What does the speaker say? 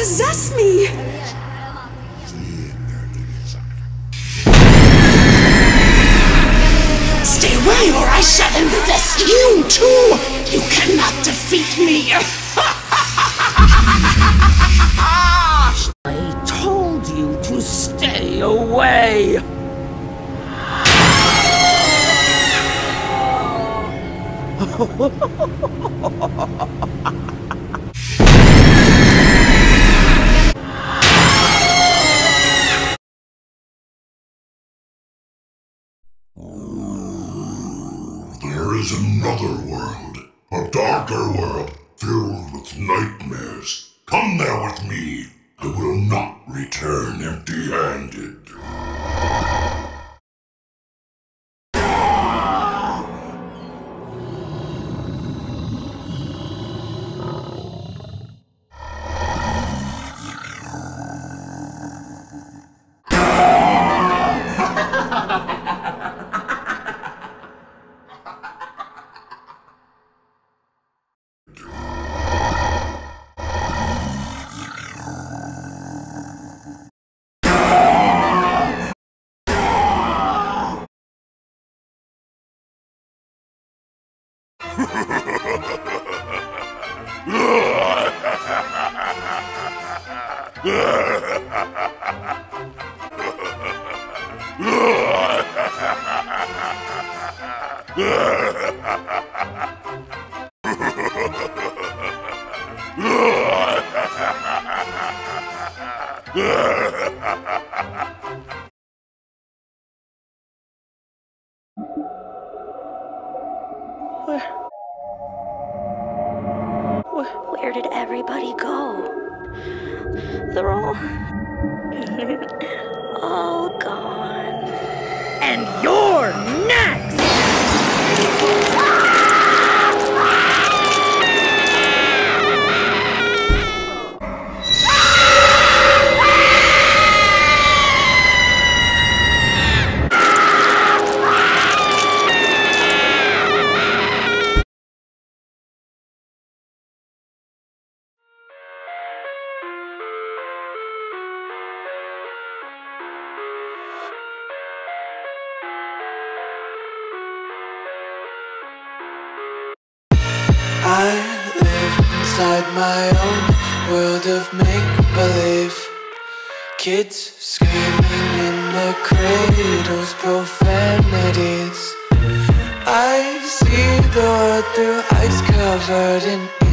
possess me! Stay away or I shall infest you too! You cannot defeat me! I told you to stay away! There is another world, a darker world, filled with nightmares. Come there with me. I will not return empty-handed. Where did everybody go? They're all gone. And you're next! I live inside my own world of make-believe. Kids screaming in their cradles, profanities. I see the world through ice covered in